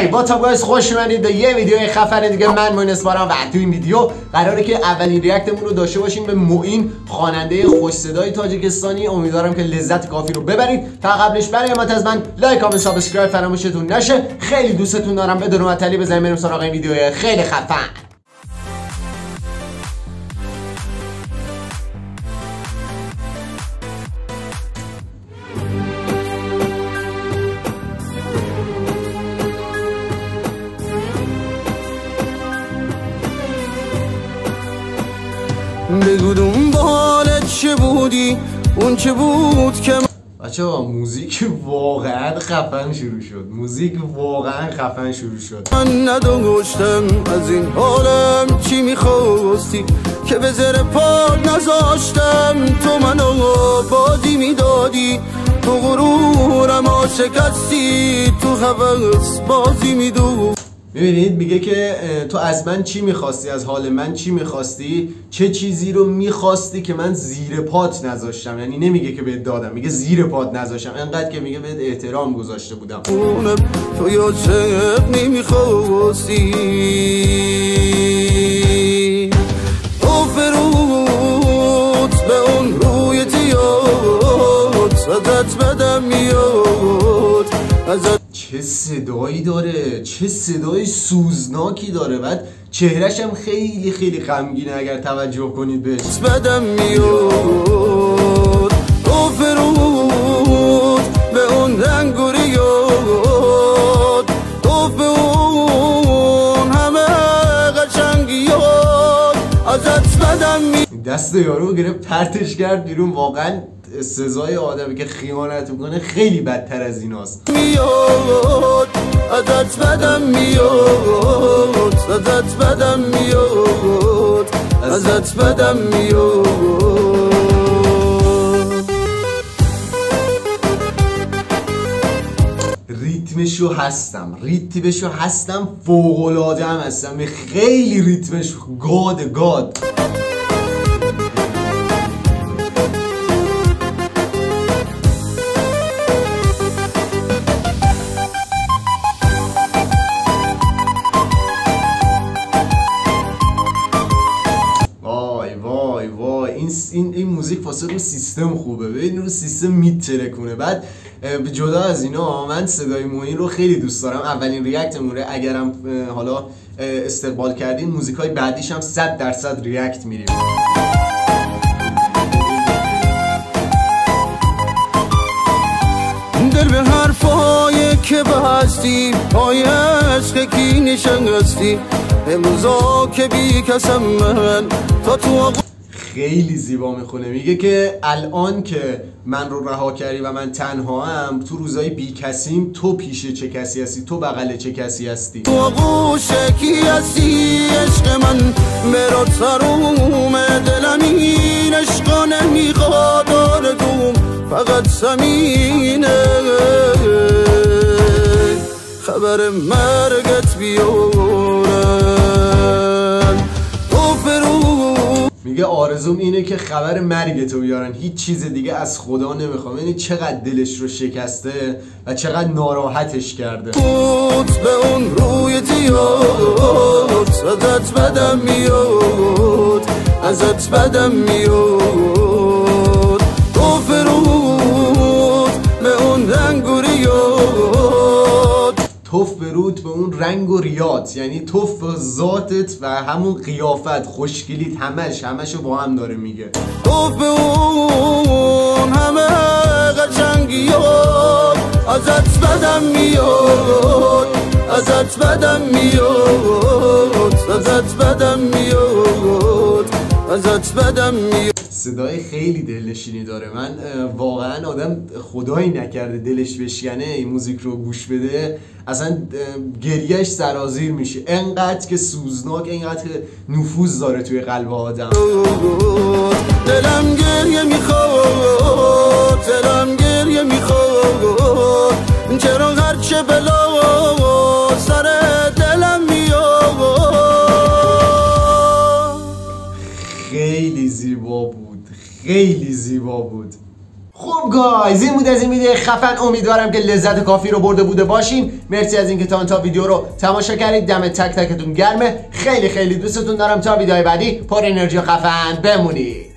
هی با تا گایز خوش اومدید به یه ویدیو خفن دیگه. من معین اسپارم و تو این ویدیو قراره که اولین ریاکتمون رو داشته باشیم به معین، خواننده خوش صدای تاجیکستانی. امیدوارم که لذت کافی رو ببرید. تا قبلش برای حمایت از من لایک، کامنت، سابسکرایب فراموشتون نشه. خیلی دوستتون دارم. بدون معطلی بزنیم بریم سراغ این ویدیو خیلی خفن. بگو دنبالت چه بودی اون چه بود که بچه‌ها موزیک واقعا خفن شروع شد. من نداشتم از این حالم چی میخواستی که به زر پا نذاشتم. تو منو بازی میدادی، تو غرورم شکستی، تو هوس بازی میدو. میبینید میگه که تو از من چی میخواستی، از حال من چی میخواستی، چه چیزی رو میخواستی که من زیر پات نذاشتم. یعنی نمیگه که بهت دادم، میگه زیر پات نذاشتم، انقدر که میگه بهت احترام گذاشته بودم. تو یا چه نمیخواستی، تو فرود به اون روی تیاد ازت بدم میاد. چه صدایی داره، چه صدای سوزناکی داره. بعد چهرش هم خیلی خیلی غمگینه اگر توجه کنید بهش. بدم میاد تو فرود به اون رنگ و ریاد، تو به اون همه قشنگیات ازت بدم میاد. دست یارو گرفت پرتش کرد بیرون. واقعا سزای آدمی که خیانت میکنه خیلی بدتر از ایناست. میاد ازت بدم میاد، ازت بدم میاد، ازت بدم میاد. ریتمشو هستم فوق‌العاده هم هستم. خیلی ریتمش گاد. این موزیک واسه رو سیستم خوبه. ببین رو سیستم میترکونه. بعد جدا از اینا من صدای معین رو خیلی دوست دارم. اولین ریاکتمونه. اگرم حالا استقبال کردین موزیکای بعدیش هم 100% ریاکت میریم. دل به حرفای که بستی، پای عشق کی نشستی، امروزا که بی کسم من تا تو. خیلی زیبا میخونه. میگه که الان که من رو رها کردی و من تنها هم، تو روزای بی کسیم، تو پیش چه کسی هستی، تو بغل چه کسی هستی، تو آغوش کی هستی. عشق من مرا تروم دلم این عشقا نمیخواد آردوم، فقط زمینه خبر مرگت بیارن. تو فرو میگه آرزوم اینه که خبر مرگتو بیارن، هیچ چیز دیگه از خدا نمیخوام. یعنی چقدر دلش رو شکسته و چقدر ناراحتش کرده. بود به اون روی تیاد ازت بدم میاد، ازت بدم میاد. تو فرود به اون رنگ و ریاد، توف برود به اون رنگ و ریات، یعنی توف ذاتت و همون قیافت، خوشگلیت، همشو با هم داره میگه. تو به اون همه قشنگیات ازت بدم میاد، ازت بدم میاد، ازت بدم میاد، ازت بدم میاد. صدای خیلی دلنشینی داره. من واقعا آدم خدایی نکرده دلش بشکنه این موزیک رو گوش بده، اصلا گریهش سرازیر میشه. انقدر که سوزناک، انقدر که نفوذ داره توی قلب آدم. دلم گریه میخواد، دلم گریه میخواد، چرا هرچه بلا سر دلم میاد. خیلی زیبا بود، خیلی زیبا بود. خب گایز این بود از این ویدیو خفن. امیدوارم که لذت کافی رو برده بوده باشین. مرسی از اینکه تا ویدیو رو تماشا کردید. دم تک تکتون گرمه. خیلی خیلی دوستتون دارم. تا ویدیوهای بعدی پر انرژی و خفن بمونید.